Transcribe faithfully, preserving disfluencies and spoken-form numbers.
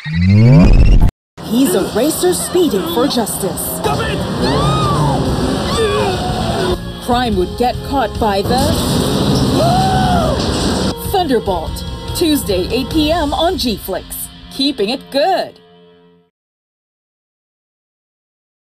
He's a racer speeding for justice. Stop it! Crime would get caught by the Thunderbolt. Tuesday, eight p m on G Flix. Keeping it good.